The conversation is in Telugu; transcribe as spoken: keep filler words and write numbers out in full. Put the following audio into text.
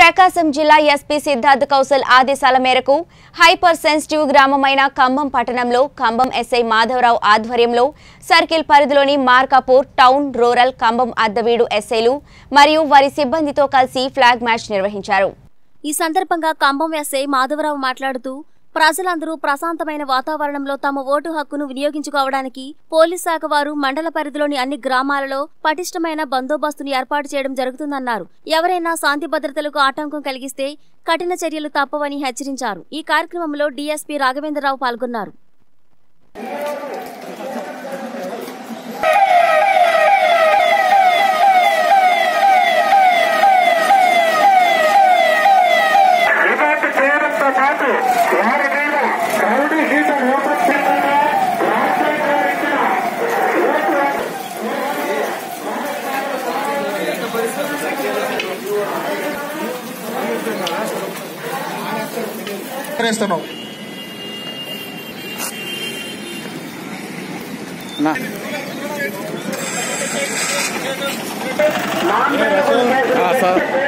ప్రకాశం జిల్లా ఎస్పీ సిద్ధార్థ్ కౌశల్ ఆదేశాల మేరకు హైపర్ సెన్సిటివ్ గ్రామమైన కంబం పట్టణంలో కంబం ఎస్ఐ మాధవరావు ఆధ్వర్యంలో సర్కిల్ పరిధిలోని మార్కాపూర్ టౌన్ రూరల్ కంబం అద్దవీడు ఎస్ఐలు మరియు వారి సిబ్బందితో కలిసి ఫ్లాగ్ మార్చ్ నిర్వహించారు। ఈ సందర్భంగా కంబం ఎస్ఐ మాధవరావు మాట్లాడుతూ ప్రజలందరూ ప్రశాంతమైన వాతావరణంలో తమ ఓటు హక్కును వినియోగించుకోవడానికి పోలీస్ శాఖ వారు మండల పరిధిలోని అన్ని గ్రామాలలో పటిష్టమైన బందోబస్తును ఏర్పాటు చేయడం జరుగుతుందన్నారు। ఎవరైనా శాంతి భద్రతలకు ఆటంకం కలిగిస్తే కఠిన చర్యలు తప్పవని హెచ్చరించారు। ఈ కార్యక్రమంలో డీఎస్పీ రాఘవేంద్రరావు పాల్గొన్నారు। ना